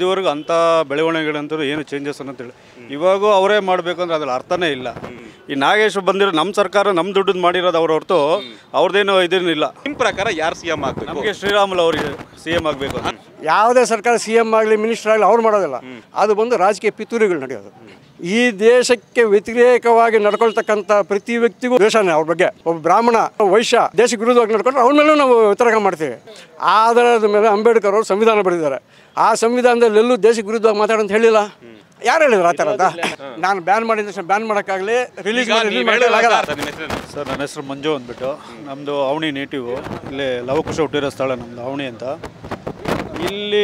ಇದುವರೆಗೂ ಅಂಥ ಬೆಳವಣಿಗೆಗಳಂತೂ ಏನು ಚೇಂಜಸ್ ಅನ್ನೋಂತೇಳಿ ಇವಾಗೂ ಅವರೇ ಮಾಡಬೇಕು ಅಂದ್ರೆ ಅದ್ರಲ್ಲಿ ಅರ್ಥನೇ ಇಲ್ಲ. ಈ ನಾಗೇಶ್ ಬಂದಿರೋ ನಮ್ಮ ಸರ್ಕಾರ ನಮ್ಮ ದುಡ್ಡು ಮಾಡಿರೋದು ಅವ್ರ ಹೊರತು ಅವ್ರದ್ದೇನು ಇದೇನಿಲ್ಲ. ನಿಮ್ಮ ಪ್ರಕಾರ ಯಾರು ಸಿಎಂ ಆಗಬೇಕು? ನಮಗೆ ಶ್ರೀರಾಮುಲು ಅವರಿಗೆ ಸಿಎಂ ಆಗಬೇಕು ಅಂತ. ಯಾವುದೇ ಸರ್ಕಾರ ಸಿಎಂ ಆಗಲಿ ಮಿನಿಸ್ಟರ್ ಆಗಲಿ ಅವ್ರು ಮಾಡೋದಿಲ್ಲ, ಅದು ಬಂದು ರಾಜಕೀಯ ಪಿತೂರಿಗಳು ನಡೆಯೋದು. ಈ ದೇಶಕ್ಕೆ ವ್ಯತಿರೇಕವಾಗಿ ನಡ್ಕೊಳ್ತಕ್ಕಂಥ ಪ್ರತಿ ವ್ಯಕ್ತಿಗೂ ದ್ವೇಷನೇ ಅವ್ರ ಬಗ್ಗೆ. ಒಬ್ಬ ಬ್ರಾಹ್ಮಣ ವೈಶ್ಯ ದೇಶಕ್ಕೆ ವಿರುದ್ಧವಾಗಿ ನಡ್ಕೊಂಡ್ರೆ ಅವ್ರ ಮೇಲೂ ನಾವು ವ್ಯತಿರೇಕ ಮಾಡ್ತೀವಿ. ಆಧಾರದ ಮೇಲೆ ಅಂಬೇಡ್ಕರ್ ಅವರು ಸಂವಿಧಾನ ಬರೆದಿದ್ದಾರೆ. ಆ ಸಂವಿಧಾನದಲ್ಲಿ ಎಲ್ಲೂ ದೇಶಕ್ಕೆ ವಿರುದ್ಧವಾಗಿ ಮಾತಾಡೋಂತ ಹೇಳಿಲ್ಲ. ಯಾರು ಹೇಳಿದ್ರು ಆ ಥರ ಅಂತ? ನಾನು ಬ್ಯಾನ್ ಮಾಡಿದ ತಕ್ಷಣ ಬ್ಯಾನ್ ಮಾಡೋಕ್ಕಾಗಲಿ ರಿಲೀಸ್ ಮಾಡೋಕ್ಕಾಗಲ್ಲ. ಸರ್ ನನ್ನ ಹೆಸರು ಮಂಜು ಅಂದ್ಬಿಟ್ಟು, ನಮ್ಮದು ಅವಣಿ ನೇಟಿವು, ಇಲ್ಲಿ ಲವಕುಶ ಹುಟ್ಟಿರೋ ಸ್ಥಳ ನಮ್ಮದು ಅವಣಿ ಅಂತ. ಇಲ್ಲಿ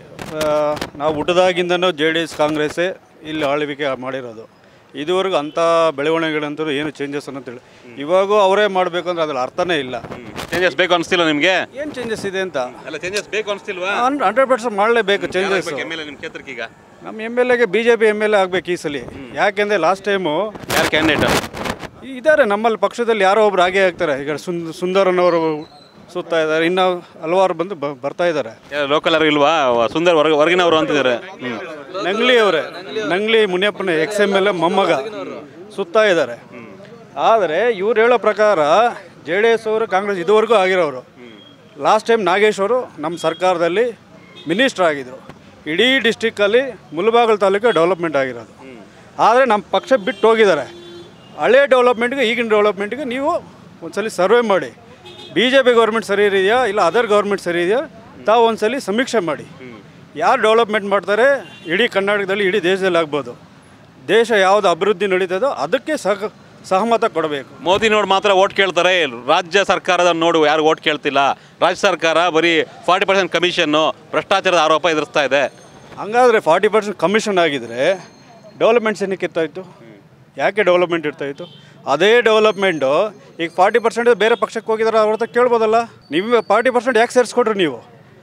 ನಾವು ಹುಟ್ಟಿದಾಗಿಂದನೂ JDS ಕಾಂಗ್ರೆಸ್ಸೇ ಇಲ್ಲಿ ಆಳ್ವಿಕೆ ಮಾಡಿರೋದು. ಇದುವರೆಗೂ ಅಂಥ ಬೆಳವಣಿಗೆಗಳಂತೂ ಏನು ಚೇಂಜಸ್ ಅನ್ನೋಂತೇಳಿ ಇವಾಗೂ ಅವರೇ ಮಾಡಬೇಕು ಅಂದ್ರೆ ಅದ್ರಲ್ಲಿ ಅರ್ಥನೇ ಇಲ್ಲ. ಚೇಂಜಸ್ ಬೇಕು ಅನಿಸ್ತಿಲ್ಲ ನಿಮಗೆ? ಏನು ಚೇಂಜಸ್ ಇದೆ ಅಂತ? ಅಲ್ಲ, ಚೇಂಜಸ್ ಬೇಕು ಅನಿಸ್ತಿಲ್ವಾ? 100% ಮಾಡಲೇಬೇಕು ಚೇಂಜಸ್. ನಿಮ್ಮ ಕ್ಷೇತ್ರಕ್ಕೆ ಈಗ ನಮ್ಮ MLAಗೆ BJP MLA ಆಗಬೇಕು ಈ ಸಲ. ಯಾಕೆಂದರೆ ಲಾಸ್ಟ್ ಟೈಮು ಯಾರು ಕ್ಯಾಂಡಿಡೇಟ್ ಇದ್ದಾರೆ ನಮ್ಮಲ್ಲಿ ಪಕ್ಷದಲ್ಲಿ, ಯಾರೋ ಒಬ್ರು ಹಾಗೇ ಆಗ್ತಾರೆ. ಈಗ ಸುಂದರನವರು ಸುತ್ತಾ ಇದ್ದಾರೆ, ಇನ್ನು ಹಲವಾರು ಬಂದು ಬರ್ತಾ ಇದ್ದಾರೆ. ಲೋಕಲ್ ಯಾರು ಇಲ್ವಾ? ಸುಂದರ್ ಹೊರಗಿನವರು ಅಂತಿದ್ದಾರೆ. ನಂಗ್ಲಿ ಅವರೇ, ನಂಗ್ಲಿ ಮುನಿಯಪ್ಪನ XMLA ಮೊಮ್ಮಗ ಸುತ್ತಾ ಇದ್ದಾರೆ. ಆದರೆ ಇವ್ರು ಹೇಳೋ ಪ್ರಕಾರ JDS ಅವರು ಕಾಂಗ್ರೆಸ್ ಇದುವರೆಗೂ ಆಗಿರೋರು. ಲಾಸ್ಟ್ ಟೈಮ್ ನಾಗೇಶ್ ಅವರು ನಮ್ಮ ಸರ್ಕಾರದಲ್ಲಿ ಮಿನಿಸ್ಟರ್ ಆಗಿದ್ದರು. ಇಡೀ ಡಿಸ್ಟಿಕ್ಕಲ್ಲಿ ಮುಳಬಾಗಿಲು ತಾಲೂಕು ಡೆವಲಪ್ಮೆಂಟ್ ಆಗಿರೋದು. ಆದರೆ ನಮ್ಮ ಪಕ್ಷ ಬಿಟ್ಟು ಹೋಗಿದ್ದಾರೆ. ಹಳೆ ಡೆವಲಪ್ಮೆಂಟ್ಗೆ ಈಗಿನ ಡೆವಲಪ್ಮೆಂಟ್ಗೆ ನೀವು ಒಂದ್ಸಲಿ ಸರ್ವೆ ಮಾಡಿ, BJP ಗೌರ್ಮೆಂಟ್ ಸರಿ ಇದೆಯಾ ಇಲ್ಲ ಅದರ್ ಗೌರ್ಮೆಂಟ್ ಸರಿ ಇದೆಯಾ ತಾವು ಒಂದ್ಸಲಿ ಸಮೀಕ್ಷೆ ಮಾಡಿ. ಯಾರು ಡೆವಲಪ್ಮೆಂಟ್ ಮಾಡ್ತಾರೆ ಇಡೀ ಕರ್ನಾಟಕದಲ್ಲಿ, ಇಡೀ ದೇಶದಲ್ಲಿ ಆಗ್ಬೋದು. ದೇಶ ಯಾವುದು ಅಭಿವೃದ್ಧಿ ನಡೀತದೋ ಅದಕ್ಕೆ ಸಹಮತ ಕೊಡಬೇಕು. ಮೋದಿ ನೋಡಿ ಮಾತ್ರ ಓಟ್ ಕೇಳ್ತಾರೆ, ರಾಜ್ಯ ಸರ್ಕಾರದ ನೋಡು ಯಾರು ಓಟ್ ಕೇಳ್ತಿಲ್ಲ. ರಾಜ್ಯ ಸರ್ಕಾರ ಬರೀ 40% ಕಮಿಷನ್ನು, ಭ್ರಷ್ಟಾಚಾರದ ಆರೋಪ ಎದುರಿಸ್ತಾ ಇದೆ. ಹಂಗಾದರೆ 40% ಕಮಿಷನ್ ಆಗಿದ್ರೆ ಡೆವಲಪ್ಮೆಂಟ್ಸ್ ಏನಕ್ಕೆ ಇರ್ತಾಯಿತ್ತು? ಯಾಕೆ ಡೆವಲಪ್ಮೆಂಟ್ ಇರ್ತಾಯಿತ್ತು? ಅದೇ ಡೆವಲಪ್ಮೆಂಟು ಈಗ 40% ಬೇರೆ ಪಕ್ಷಕ್ಕೆ ಹೋಗಿದ್ದಾರೆ, ಅವ್ರ ಹತ್ರ ಕೇಳ್ಬೋದಲ್ಲ. ನೀವು 40% ಯಾಕೆ ಸೇರಿಸ್ಕೊಂಡ್ರಿ? ನೀವು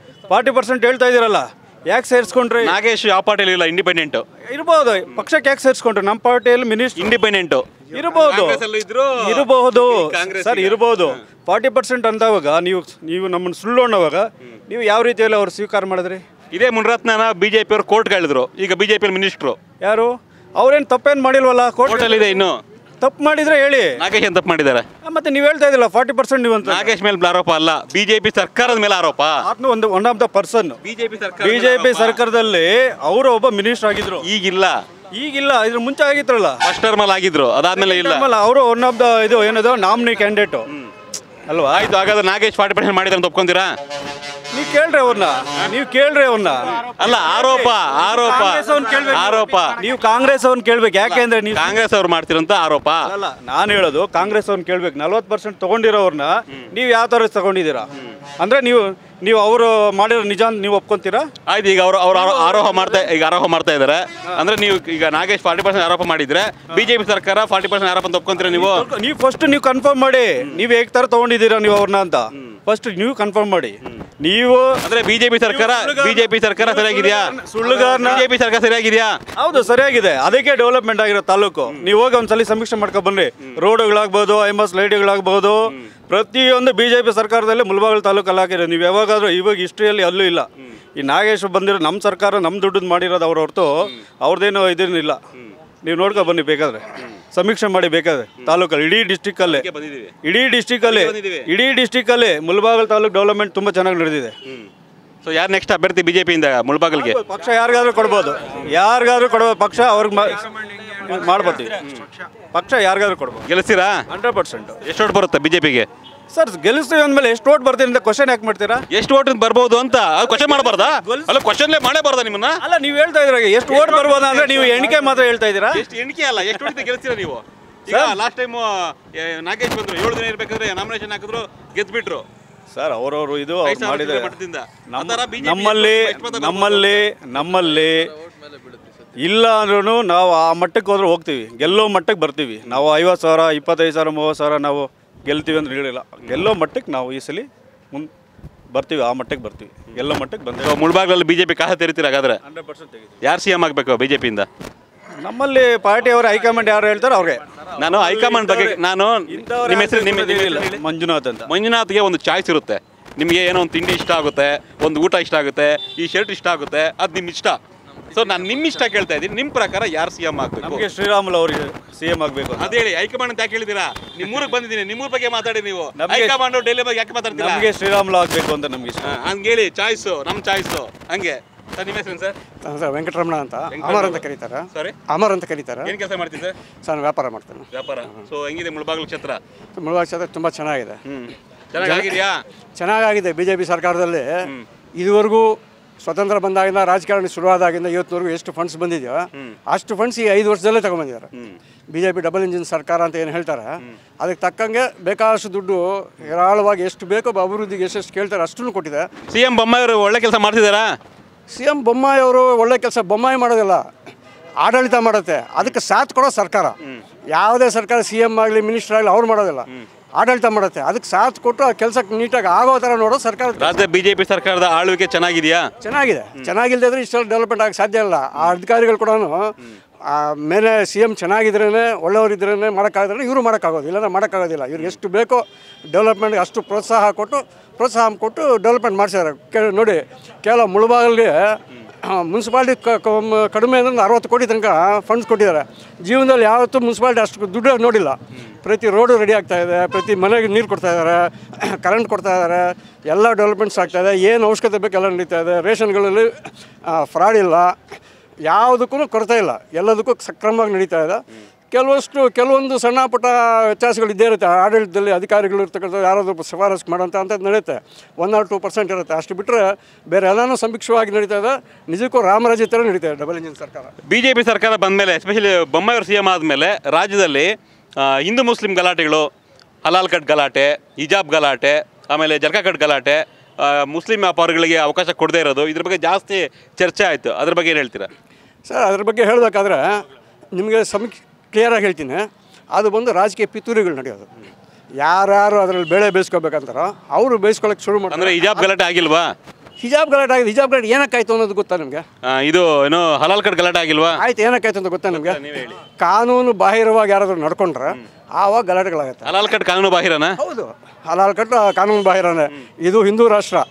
40% ಹೇಳ್ತಾ ಇದ್ದೀರಲ್ಲ, ಯಾಕೆ ಸೇರಿಸ್ಕೊಂಡ್ರಿ? ನಾಗೇಶ್ ಯಾವ ಪಾರ್ಟಿಯಲ್ಲಿ ಇಲ್ಲ, ಇಂಡಿಪೆಂಡೆಂಟು ಇರ್ಬೋದು. ಪಕ್ಷಕ್ಕೆ ಯಾಕೆ ಸೇರಿಸ್ಕೊಂಡ್ರಿ? ನಮ್ಮ ಪಾರ್ಟಿಯಲ್ಲಿ ಮಿನಿಸ್ಟರ್ ಇಂಡಿಪೆಂಡೆಂಟು ಇರಬಹುದು ಸರ್, ಇರ್ಬೋದು. 40% ಅಂದವಾಗ ನೀವು ನಮ್ಮನ್ನು ಸುಳ್ಳು ಅನ್ನೋವಾಗ ನೀವು ಯಾವ ರೀತಿಯಲ್ಲಿ ಅವ್ರು ಸ್ವೀಕಾರ ಮಾಡಿದ್ರಿ? ಇದೇ ಮುನಿರತ್ನನ BJP ಅವರು ಕೋರ್ಟ್ಗೆ ಹೇಳಿದ್ರು. ಈಗ BJP ಮಿನಿಸ್ಟ್ರು ಯಾರು? ಅವ್ರೇನು ತಪ್ಪೇನು ಮಾಡಿಲ್ವಲ್ಲ? ಕೋರ್ಟಲ್ಲಿ ಇದೆ. ಇನ್ನು ತಪ್ಪು ಮಾಡಿದ್ರೆ ಹೇಳಿ. ನಾಗೇಶ್ ಏನು ತಪ್ಪು ಮಾಡಿದ್ದಾರೆ? ಮತ್ತೆ ನೀವು ಹೇಳ್ತಾ ಇದ್ದಿಲ್ಲ 40% ನೀವು ಅಂತ. ನಾಗೇಶ್ ಮೇಲೆ ಆರೋಪ ಅಲ್ಲ, BJP ಸರ್ಕಾರದ ಮೇಲೆ ಆರೋಪ. One of the person BJP ಸರ್ಕಾರದಲ್ಲಿ ಅವರು ಒಬ್ಬ ಮಿನಿಸ್ಟರ್ ಆಗಿದ್ರು. ಈಗಿಲ್ಲ ಇದ್ರ ಮುಂಚೆ ಆಗಿದ್ರಲ್ಲ, ಫಸ್ಟ್ ಟರ್ಮಲ್ಲಿ ಆಗಿದ್ರು, ಅದಾದ್ಮೇಲೆ ಇಲ್ಲ. ಅವರು ಒನ್ ಆಫ್ ದ ಇದು ಏನದು ನಾಮಿನಿ ಕ್ಯಾಂಡಿಡೇಟು ಅಲ್ವಾ? ಆಯ್ತು, ಹಾಗಾದ್ರೆ ನಾಗೇಶ್ 40% ಮಾಡಿದ್ದಾರೆ ಅಂತ ಒಪ್ಕೊಂತೀರಾ? ನೀವು ಕೇಳ್ರಿ ಅವ್ರನ್ನ. ಅಲ್ಲ, ಆರೋಪ ನೀವು ಕಾಂಗ್ರೆಸ್ ಅವ್ರನ್ನ ಕೇಳ್ಬೇಕು. ಯಾಕೆಂದ್ರೆ ನೀವು ಕಾಂಗ್ರೆಸ್ ಅವ್ರು ಮಾಡ್ತಿರಂತ ಆರೋಪ ಅಲ್ಲ, ನಾನು ಹೇಳೋದು ಕಾಂಗ್ರೆಸ್ ಅವ್ರನ್ನ ಕೇಳ್ಬೇಕು. 40% ತಗೊಂಡಿರೋವ್ರನ್ನ ನೀವು ಯಾವ ಥರ ತಗೊಂಡಿದ್ದೀರಾ ಅಂದ್ರೆ ನೀವು ಅವರು ಮಾಡಿರೋ ನಿಜ ನೀವು ಒಪ್ಕೊಂತೀರಾ? ಆಯ್ತು, ಈಗ ಅವ್ರು ಆರೋಪ ಮಾಡ್ತಾ ಇದ್ದಾರೆ ಅಂದ್ರೆ ನೀವು ಈಗ ನಾಗೇಶ್ 40% ಆರೋಪ ಮಾಡಿದ್ರೆ BJP ಸರ್ಕಾರ 40% ಆರೋಪ ಅಂತ ಒಪ್ಕೊಂತೀರಾ? ನೀವು ಫಸ್ಟ್ ನೀವು ಕನ್ಫರ್ಮ್ ಮಾಡಿ, ನೀವು ಹೇಗೆ ಥರ ತಗೊಂಡಿದ್ದೀರಾ ನೀವು ಅವ್ರನ್ನ ಅಂತ ಫಸ್ಟ್ ನೀವು ಕನ್ಫರ್ಮ್ ಮಾಡಿ. ನೀವು ಅಂದ್ರೆ BJP ಸರ್ಕಾರ ಸರಿಯಾಗಿದೆಯಾ? BJP ಸರ್ಕಾರ ಸರಿಯಾಗಿದೆಯಾ? ಹೌದು, ಸರಿಯಾಗಿದೆ. ಅದಕ್ಕೆ ಡೆವಲಪ್ಮೆಂಟ್ ಆಗಿರೋ ತಾಲೂಕು. ನೀವು ಹೋಗಿ ಒಂದ್ಸಲಿ ಸಮೀಕ್ಷೆ ಮಾಡ್ಕೊ ಬನ್ನಿ. ರೋಡ್ಗಳಾಗ್ಬೋದು, MS ಲೈಟ್ಗಳಾಗ್ಬೋದು, ಪ್ರತಿಯೊಂದು BJP ಸರ್ಕಾರದಲ್ಲಿ ಮುಳಬಾಗಿಲು ತಾಲೂಕಲ್ಲಿ ಹಾಕಿರೋ. ನೀವು ಯಾವಾಗಾದ್ರೂ ಇವಾಗ ಹಿಸ್ಟ್ರಿಯಲ್ಲಿ ಅಲ್ಲೂ ಇಲ್ಲ. ಈ ನಾಗೇಶ್ ಬಂದಿರೋ ನಮ್ಮ ಸರ್ಕಾರ ನಮ್ಮ ದುಡ್ಡು ಮಾಡಿರೋದು ಅವ್ರ ಹೊರತು ಅವ್ರದ್ದೇನು ಇದೇನಿಲ್ಲ. ನೀವು ನೋಡ್ಕೊ ಬನ್ನಿ, ಬೇಕಾದ್ರೆ ಸಮೀಕ್ಷೆ ಮಾಡಿ, ಬೇಕಾದ್ರೆ ತಾಲೂಕಲ್ಲಿ ಇಡೀ ಡಿಸ್ಟಿಕ್ಕಲ್ಲಿ ಮುಳಬಾಗಿಲು ತಾಲೂಕು ಡೆವಲಪ್ಮೆಂಟ್ ತುಂಬ ಚೆನ್ನಾಗಿ ನಡೆದಿದೆ. ಸೊ ಯಾರು ನೆಕ್ಸ್ಟ್ ಅಭ್ಯರ್ಥಿ BJP-ಯಿಂದ ಮುಳಬಾಗಿಲಿಗೆ? ಪಕ್ಷ ಯಾರಿಗಾದ್ರೂ ಕೊಡ್ಬೋದು, ಪಕ್ಷ ಅವ್ರಿಗೆ ಮಾಡ್ಬೋತೀವಿ. ಪಕ್ಷ ಯಾರಿಗಾದ್ರೂ ಕೊಡ್ಬೋದು. ಗೆಲ್ಲಿಸ್ತೀರಾ? 100%. ಎಷ್ಟು ಓಟ್ ಬರುತ್ತೆ BJP-ಗೆ? ಸರ್, ಗೆಲ್ಲಿಸ್ತೀವಿ ಅಂದಮೇಲೆ ಎಷ್ಟು ಓಟ್ ಬರ್ತೀರಿ ಅಂತ ಕ್ವಶನ್ ಯಾಕೆ ಮಾಡ್ತೀರಾ? ಎಷ್ಟು ಓಟ್ ಬರ್ಬೋದು ಅಂತ ಕ್ವಶನ್ ಮಾಡಬಾರ್ದಾ? ಅಲ್ಲ, ಕ್ವಶನ್ಲೇ ಮಾಡಬಾರ್ದಾ ನಿಮ್ಮನ್ನ? ಅಲ್ಲ, ನೀವು ಹೇಳ್ತಾ ಇದ್ರ ಎಷ್ಟು ಓಟ್ ಬರ್ಬೋದು ಅಂದ್ರೆ ನೀವು ಎಣಿಕೆ ಮಾತ್ರ ಹೇಳ್ತಾ ಇದ್ದೀರಾ. ಎಷ್ಟು ಎಣಿಕೆ ಅಲ್ಲ, ಎಷ್ಟು ಓಟ್ ಗೆಲ್ಲಿಸ್ತೀರಾ ನೀವು? ಈಗ ಲಾಸ್ಟ್ ಟೈಮ್ ನಾಗೇಶ್ ಬಂದ್ರು, 7 ದಿನ ಇರ್ಬೇಕಾದ್ರೆ ನಾಮಿನೇಷನ್ ಹಾಕಿದ್ರು, ಗೆದ್ಬಿಟ್ರು ಸರ್. ಅವರವರು ಇದು ಮಾಡಿದ್ರೆ ನಮ್ಮಲ್ಲಿ ಇಲ್ಲ ಅಂದ್ರೂ ನಾವು ಆ ಮಟ್ಟಕ್ಕೆ ಹೋದ್ರೆ ಹೋಗ್ತೀವಿ, ಗೆಲ್ಲೋ ಮಟ್ಟಕ್ಕೆ ಬರ್ತೀವಿ. ನಾವು 50,000, 25,000, 30,000 ನಾವು ಗೆಲ್ತೀವಿ ಅಂತ ಹೇಳಿಲ್ಲ. ಗೆಲ್ಲೋ ಮಟ್ಟಕ್ಕೆ ನಾವು ಈ ಸಲ ಮುಂದೆ ಬರ್ತೀವಿ, ಆ ಮಟ್ಟಕ್ಕೆ ಬರ್ತೀವಿ, ಗೆಲ್ಲೋ ಮಟ್ಟಕ್ಕೆ ಬಂದ. ಮುಳಬಾಗಿಲಲ್ಲಿ BJP ಖಾತೆ ತೆರಿತೀರ? ಹಾಗಾದ್ರೆ 100% ತೆಗಿತೀವಿ. ಯಾರು CM ಆಗಬೇಕು BJP-ಯಿಂದ? ನಮ್ಮಲ್ಲಿ ಪಾರ್ಟಿಯವರ ಹೈಕಮಾಂಡ್ ಯಾರು ಹೇಳ್ತಾರೆ ಅವ್ರಿಗೆ. ನಾನು ಹೈಕಮಾಂಡ್ ಬಗ್ಗೆ ನಿಮ್ಮ ಹೆಸರು? ಮಂಜುನಾಥ್ ಅಂತ. ಮಂಜುನಾಥ್ಗೆ ಒಂದು ಚಾಯ್ಸ್ ಇರುತ್ತೆ. ನಿಮಗೆ ಏನೋ ಒಂದು ತಿಂಡಿ ಇಷ್ಟ ಆಗುತ್ತೆ, ಒಂದು ಊಟ ಇಷ್ಟ ಆಗುತ್ತೆ, ಈ ಶರ್ಟ್ ಇಷ್ಟ ಆಗುತ್ತೆ, ಅದು ನಿಮ್ಮ ಇಷ್ಟ. ಸೊ ನಾನು ನಿಮ್ಮ ಇಷ್ಟ ಕೇಳ್ತಾ ಇದ್ದೀನಿ, ನಿಮ್ಮ ಪ್ರಕಾರ ಯಾರು ಸಿ ಎಂ ಆಗಬೇಕು? ನಮಗೆ ಶ್ರೀರಾಮುಲು ಅವ್ರಿಗೆ ಸಿ ಎಂ ಆಗಬೇಕು. ಅದೇ ಹೇಳಿ, ಹೈಕಮಾಂಡ್ ಅಂತ ಯಾಕೆ ಹೇಳಿದ್ದೀರಾ? ನಿಮ್ಮೂರಿಗೆ ಬಂದಿದ್ದೀನಿ, ನಿಮ್ಮೂರ ಬಗ್ಗೆ ಮಾತಾಡಿ ನೀವು. ಹೈಕಮಾಂಡ್ ಡೆಲ್ಲಿ ಬಗ್ಗೆ ಯಾಕೆ ಮಾತಾಡ್ತೀರಾ? ನಮಗೆ ಶ್ರೀರಾಮುಲು ಆಗಬೇಕು ಅಂತ ನಮ್ಗೆ ಇಷ್ಟ. ಹಂಗೆ ಹೇಳಿ, ಚಾಯ್ಸು ನಮ್ಮ ಚಾಯ್ಸು ಹಂಗೆ. ಸರ್ ನಿಮ್ಮ ಹೆಸರು ಸರ್? ಸರ್ ವೆಂಕಟರಮಣ ಅಂತ, ಅಮರ್ ಅಂತ ಕರೀತಾರೆ. ಸಾರಿ, ಅಮರ್ ಅಂತ ಕರೀತಾರೆ. ಏನು ಕೆಲಸ ಮಾಡ್ತಿದ್ದೆ? ಸರ್ ನಾನು ವ್ಯಾಪಾರ ಮಾಡ್ತೇನೆ. ವ್ಯಾಪಾರ. ಸೊ ಹೆಂಗಿದೆ ಮುಳಬಾಗಿಲು ಕ್ಷೇತ್ರ? ಮುಳುಬಾಗಿಲು ಕ್ಷೇತ್ರ ತುಂಬ ಚೆನ್ನಾಗಿದೆ. ಚೆನ್ನಾಗಿದೆಯಾ? ಚೆನ್ನಾಗಿದೆ. ಬಿ ಜೆ ಪಿ ಸರ್ಕಾರದಲ್ಲಿ ಇದುವರೆಗೂ ಸ್ವತಂತ್ರ ಬಂದಾಗಿಂದ ರಾಜಕಾರಣ ಶುರುವಾದಾಗಿಂದ ಇವತ್ತಿನವರೆಗೂ ಎಷ್ಟು ಫಂಡ್ಸ್ ಬಂದಿದೆಯೋ ಅಷ್ಟು ಫಂಡ್ಸ್ ಈ 5 ವರ್ಷದಲ್ಲೇ ತಗೊಂಡ್ಬಂದಿದ್ದಾರೆ. B J P double engine ಸರ್ಕಾರ ಅಂತ ಏನು ಹೇಳ್ತಾರೆ, ಅದಕ್ಕೆ ತಕ್ಕಂಗೆ ಬೇಕಾದಷ್ಟು ದುಡ್ಡು ಹೇರಾಳವಾಗಿ ಎಷ್ಟು ಬೇಕೋ ಅಭಿವೃದ್ಧಿಗೆ ಎಷ್ಟೆಷ್ಟು ಕೇಳ್ತಾರೆ ಅಷ್ಟನ್ನು ಕೊಟ್ಟಿದೆ. ಸಿ ಎಂ ಬೊಮ್ಮಾಯಿ ಅವರು ಒಳ್ಳೆ ಕೆಲಸ ಮಾಡ್ತಿದ್ದಾರಾ? ಸಿ ಎಂ ಬೊಮ್ಮಾಯಿ ಅವರು ಒಳ್ಳೆ ಕೆಲಸ ಬೊಮ್ಮಾಯಿ ಮಾಡೋದಿಲ್ಲ, ಆಡಳಿತ ಮಾಡುತ್ತೆ. ಅದಕ್ಕೆ ಸಾಥ್ ಕೊಡೋ ಸರ್ಕಾರ. ಯಾವುದೇ ಸರ್ಕಾರ ಸಿ ಎಂ ಆಗಲಿ ಮಿನಿಸ್ಟರ್ ಆಗಲಿ ಅವ್ರು ಮಾಡೋದಿಲ್ಲ, ಆಡಳಿತ ಮಾಡುತ್ತೆ. ಅದಕ್ಕೆ ಸಾಥ್ ಕೊಟ್ಟು ಆ ಕೆಲಸಕ್ಕೆ ನೀಟಾಗಿ ಆಗೋ ಥರ ನೋಡೋ ಸರ್ಕಾರ. ರಾಜ್ಯ ಬಿಜೆಪಿ ಸರ್ಕಾರದ ಆಳ್ವಿಕೆ ಚೆನ್ನಾಗಿದೆಯಾ? ಚೆನ್ನಾಗಿದೆ. ಚೆನ್ನಾಗಿಲ್ಲದೆ ಇಷ್ಟೆಲ್ಲ ಡೆವಲಪ್ಮೆಂಟ್ ಆಗಕ್ಕೆ ಸಾಧ್ಯ ಇಲ್ಲ. ಆ ಅಧಿಕಾರಿಗಳು ಕೂಡ ಮೇಲೆ ಸಿ ಎಂ ಚೆನ್ನಾಗಿದ್ರೇ, ಒಳ್ಳೆಯವರಿದ್ರೇ ಮಾಡೋಕ್ಕಾಗಿದ್ರೆ ಇವರು ಮಾಡೋಕ್ಕಾಗೋದು, ಇಲ್ಲಾಂದ್ರೆ ಮಾಡೋಕ್ಕಾಗೋದಿಲ್ಲ. ಇವ್ರಿಗೆ ಎಷ್ಟು ಬೇಕೋ ಡೆವಲಪ್ಮೆಂಟ್ಗೆ ಅಷ್ಟು ಪ್ರೋತ್ಸಾಹ ಕೊಟ್ಟು ಡೆವಲಪ್ಮೆಂಟ್ ಮಾಡಿಸಿದ್ದಾರೆ. ನೋಡಿ, ಕೇವಲ ಮುಳಬಾಗಿಲಿಗೆ ಮುನ್ಸಿಪಾಲ್ಟಿ ಕಡಿಮೆ ಅಂದರೆ 60 ಕೋಟಿ ತನಕ ಫಂಡ್ಸ್ ಕೊಟ್ಟಿದ್ದಾರೆ. ಜೀವನದಲ್ಲಿ ಯಾವತ್ತೂ ಮುನ್ಸಿಪಾಲ್ಟಿ ಅಷ್ಟು ದುಡ್ಡು ನೋಡಿಲ್ಲ. ಪ್ರತಿ ರೋಡು ರೆಡಿ ಆಗ್ತಾಯಿದೆ, ಪ್ರತಿ ಮನೆಗೆ ನೀರು ಕೊಡ್ತಾಯಿದ್ದಾರೆ, ಕರೆಂಟ್ ಕೊಡ್ತಾಯಿದ್ದಾರೆ, ಎಲ್ಲ ಡೆವಲಪ್ಮೆಂಟ್ಸ್ ಆಗ್ತಾಯಿದೆ. ಏನು ಅವಶ್ಯಕತೆ ಬೇಕು ಎಲ್ಲ ನಡೀತಾ ಇದೆ. ರೇಷನ್ಗಳಲ್ಲಿ ಫ್ರಾಡ್ ಇಲ್ಲ, ಯಾವುದಕ್ಕೂ ಕೊರತೆ ಇಲ್ಲ, ಎಲ್ಲದಕ್ಕೂ ಸಕ್ರಮವಾಗಿ ನಡೀತಾ ಇದೆ. ಕೆಲವೊಂದು ಸಣ್ಣ ಪುಟ್ಟ ವ್ಯತ್ಯಾಸಗಳು ಇದ್ದೇ ಇರುತ್ತೆ. ಆಡಳಿತದಲ್ಲಿ ಅಧಿಕಾರಿಗಳು ಇರ್ತಕ್ಕಂಥ ಯಾರಾದರೂ ಶಿಫಾರಸು ಮಾಡೋಂಥ ಅಂಥದ್ದು ನಡೆಯುತ್ತೆ. 1 or 2% ಇರುತ್ತೆ. ಅಷ್ಟು ಬಿಟ್ಟರೆ ಬೇರೆ ಎಲ್ಲನೂ ಸಂಭಿಕ್ಷವಾಗಿ ನಡೀತಾ ಇದೆ. ನಿಜಕ್ಕೂ ರಾಮರಾಜ್ಯ ಥರ ನಡೀತಾ ಇದೆ ಡಬಲ್ ಇಂಜಿನ್ ಸರ್ಕಾರ. ಬಿ ಜೆ ಪಿ ಸರ್ಕಾರ ಬಂದಮೇಲೆ, ಎಸ್ಪೆಷಲಿ ಬೊಮ್ಮಾಯಿ ಸಿ ಎಂ ಆದಮೇಲೆ ರಾಜ್ಯದಲ್ಲಿ ಹಿಂದೂ ಮುಸ್ಲಿಂ ಗಲಾಟೆಗಳು, ಹಲಾಲ್ ಕಟ್ ಗಲಾಟೆ, ಹಿಜಾಬ್ ಗಲಾಟೆ, ಆಮೇಲೆ ಜರ್ಕಾ ಕಟ್ ಗಲಾಟೆ, ಮುಸ್ಲಿಂ ವ್ಯಾಪಾರಿಗಳಿಗೆ ಅವಕಾಶ ಕೊಡದೇ ಇರೋದು, ಇದ್ರ ಬಗ್ಗೆ ಜಾಸ್ತಿ ಚರ್ಚೆ ಆಯಿತು. ಅದ್ರ ಬಗ್ಗೆ ಏನು ಹೇಳ್ತೀರಾ? ಸರ್, ಅದ್ರ ಬಗ್ಗೆ ಹೇಳಬೇಕಾದ್ರೆ ನಿಮಗೆ ಕ್ಲಿಯರಾಗಿ ಹೇಳ್ತೀನಿ. ಅದು ಬಂದು ರಾಜಕೀಯ ಪಿತೂರಿಗಳು ನಡೆಯೋದು. ಯಾರ್ಯಾರು ಅದರಲ್ಲಿ ಬೇಳೆ ಬೇಯಿಸ್ಕೋಬೇಕಂತಾರೋ ಅವರು ಬೇಯಿಸ್ಕೊಳ್ಳೋಕೆ ಶುರು ಮಾಡ್ತಾರೆ. ಅಂದರೆ ಹಿಜಾಬ್ ಗಲಾಟೆ ಆಗಿಲ್ವಾ? ಹಿಜಾಬ್ ಗಲಾಟೆ ಆಗಿದೆ. ಹಿಜಾಬ್ ಗಲಾಟೆ ಏನಕ್ಕಾಯ್ತು ಅನ್ನೋದು ಗೊತ್ತಾ ನಿಮಗೆ? ಇದು ಏನು ಹಲಾಲ್ ಕಟ್ ಗಲಾಟೆ ಆಗಿಲ್ವಾ? ಆಯ್ತು, ಏನಕ್ಕಾಯ್ತು ಅಂತ ಗೊತ್ತಾ ನಿಮಗೆ? ಕಾನೂನು ಬಾಹಿರವಾಗಿ ಯಾರಾದರೂ ನಡ್ಕೊಂಡ್ರೆ ಆವಾಗ ಗಲಾಟೆಗಳಾಗುತ್ತೆ. ಹಲಾಲ್ ಕಟ್ ಕಾನೂನು ಬಾಹಿರನಾ? ಹೌದು, ಹಲಾಲ್ ಕಟ್ ಕಾನೂನು ಬಾಹಿರನೇ. ಇದು ಹಿಂದೂ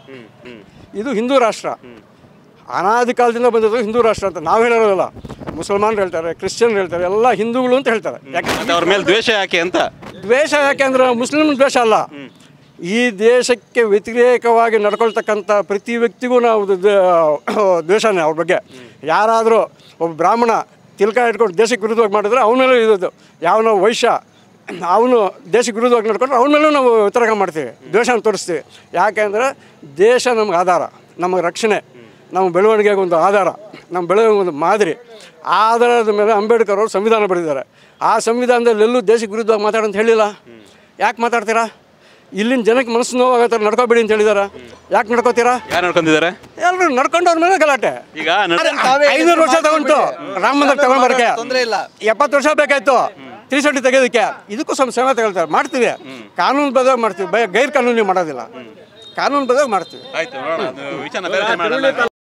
ರಾಷ್ಟ್ರ. ಅನಾದಿ ಕಾಲದಿಂದ ಬಂದಿದ್ದು ಹಿಂದೂ ರಾಷ್ಟ್ರ ಅಂತ ನಾವು ಹೇಳಿರೋದಿಲ್ಲ. ಮುಸಲ್ಮಾನರು ಹೇಳ್ತಾರೆ, ಕ್ರಿಶ್ಚಿಯನ್ ಹೇಳ್ತಾರೆ, ಎಲ್ಲ ಹಿಂದೂಗಳು ಅಂತ ಹೇಳ್ತಾರೆ. ಯಾಕೆ ಅವ್ರ ಮೇಲೆ ದ್ವೇಷ ಯಾಕೆ ಅಂತ? ದ್ವೇಷ ಯಾಕೆ ಅಂದ್ರೆ ಮುಸ್ಲಿಂ ದ್ವೇಷ ಅಲ್ಲ. ಈ ದೇಶಕ್ಕೆ ವ್ಯತಿರೇಕವಾಗಿ ನಡ್ಕೊಳ್ತಕ್ಕಂಥ ಪ್ರತಿ ವ್ಯಕ್ತಿಗೂ ನಾವು ದ್ವೇಷನೇ ಅವ್ರ ಬಗ್ಗೆ. ಯಾರಾದರೂ ಒಬ್ಬ ಬ್ರಾಹ್ಮಣ ತಿಲ್ಕ ಇಟ್ಕೊಂಡು ದೇಶಕ್ಕೆ ವಿರುದ್ಧವಾಗಿ ಮಾಡಿದ್ರೆ ಅವನ ಮೇಲೂ ಇದು, ಯಾವನೋ ವೈಶ್ಯ ಅವನು ದೇಶಕ್ಕೆ ವಿರುದ್ಧವಾಗಿ ನಡ್ಕೊಂಡ್ರೆ ಅವನ ಮೇಲೂ ನಾವು ವ್ಯತಿರೇಕ ಮಾಡ್ತೀವಿ, ದ್ವೇಷನ ತೋರಿಸ್ತೀವಿ. ಯಾಕೆಂದರೆ ದೇಶ ನಮ್ಗೆ ಆಧಾರ, ನಮಗೆ ರಕ್ಷಣೆ, ನಮ್ಮ ಬೆಳವಣಿಗೆಗೆ ಒಂದು ಆಧಾರ, ನಮ್ಮ ಬೆಳವಣಿಗೆ ಒಂದು ಮಾದರಿ. ಆಧಾರದ ಮೇಲೆ ಅಂಬೇಡ್ಕರ್ ಅವರು ಸಂವಿಧಾನ ಬರೆದಿದ್ದಾರೆ. ಆ ಸಂವಿಧಾನದಲ್ಲಿ ಎಲ್ಲೂ ದೇಶಕ್ಕೆ ವಿರುದ್ಧವಾಗಿ ಮಾತಾಡೋಂತ ಹೇಳಿಲ್ಲ. ಯಾಕೆ ಮಾತಾಡ್ತೀರಾ? ಇಲ್ಲಿನ ಜನಕ್ಕೆ ಮನಸ್ಸು ನೋವಾಗೋ ಥರ ನಡ್ಕೋಬೇಡಿ ಅಂತ ಹೇಳಿದಾರೆ. ಯಾಕೆ ನಡ್ಕೋತೀರಾ? ಯಾರು ನಡ್ಕೊಂಡಿದ್ದಾರೆ? ಎಲ್ಲರೂ ನಡ್ಕೊಂಡವ್ರ ಮೇಲೆ ಗಲಾಟೆ. ಈಗ 500 ವರ್ಷ ತಗೊಂಡು ರಾಮ ಮಂದಿರ ತಗೊಂಡ್ಬರಕ್ಕೆ 70 ವರ್ಷ ಬೇಕಾಯ್ತು 370 ತೆಗೆಯೋದಕ್ಕೆ. ಇದಕ್ಕೂ ಶ್ರಮ ತಗೊಳ್ತಾರೆ. ಮಾಡ್ತೀವಿ, ಕಾನೂನು ಬದಲಾಗಿ ಮಾಡ್ತೀವಿ, ಗೈರ್ ಕಾನೂನು ಮಾಡೋದಿಲ್ಲ, ಕಾನೂನು ಬದಲಾಗಿ ಮಾಡ್ತೀವಿ. ಆಯ್ತು, ನೋಡೋಣ.